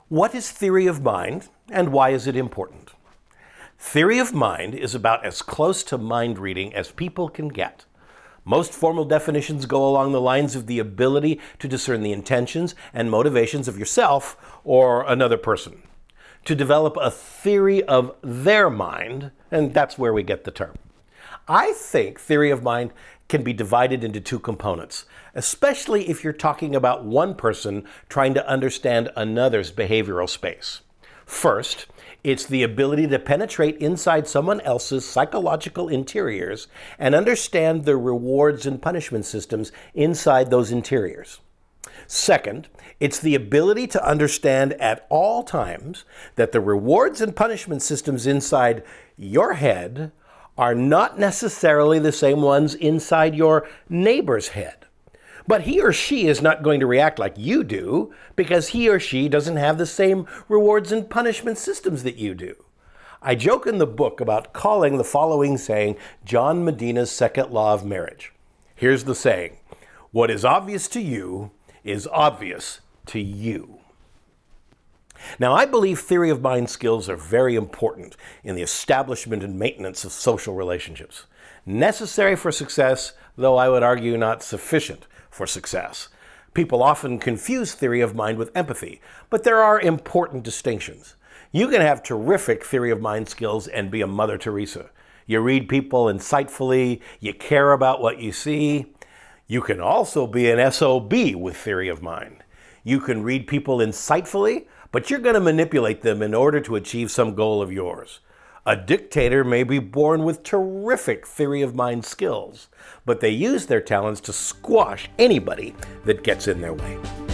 What is theory of mind, and why is it important? Theory of mind is about as close to mind reading as people can get. Most formal definitions go along the lines of the ability to discern the intentions and motivations of yourself or another person. To develop a theory of their mind, and that's where we get the term. I think theory of mind can be divided into two components, especially if you're talking about one person trying to understand another's behavioral space. First, it's the ability to penetrate inside someone else's psychological interiors and understand the rewards and punishment systems inside those interiors. Second, it's the ability to understand at all times that the rewards and punishment systems inside your head are not necessarily the same ones inside your neighbor's head. But he or she is not going to react like you do because he or she doesn't have the same rewards and punishment systems that you do. I joke in the book about calling the following saying John Medina's second law of marriage. Here's the saying: what is obvious to you is obvious to you. Now, I believe theory of mind skills are very important in the establishment and maintenance of social relationships. Necessary for success, though I would argue not sufficient for success. People often confuse theory of mind with empathy, but there are important distinctions. You can have terrific theory of mind skills and be a Mother Teresa. You read people insightfully, you care about what you see. You can also be an SOB with theory of mind. You can read people insightfully, but you're going to manipulate them in order to achieve some goal of yours. A dictator may be born with terrific theory of mind skills, but they use their talents to squash anybody that gets in their way.